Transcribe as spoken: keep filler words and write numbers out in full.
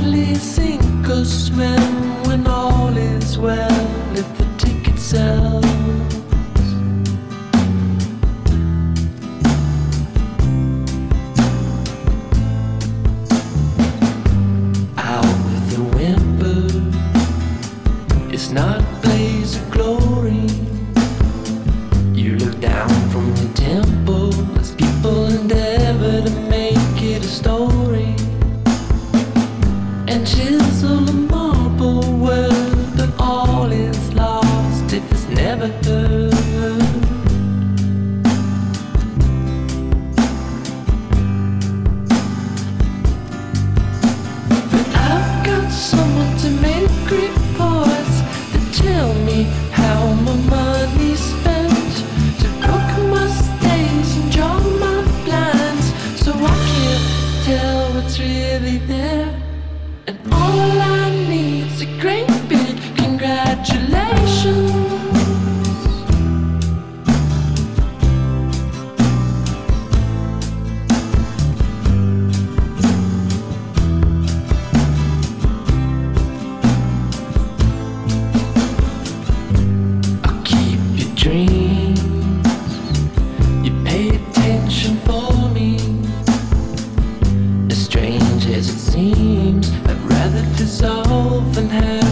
hardly sink or swim when all is well, if the ticket sells. Out with a whimper, it's not a blaze of glory. You look down from the temple as people endeavor to make it a story and chisel a marble world, but all is lost if it's never heard. But I've got someone to make reports that tell me how my money's spent, to book my stays and draw my blinds, so I can't tell what's really there. And all I need's a great big congratulations. I'll keep your dreams, you pay attention for me. As strange as it seems, I'd rather dissolve than have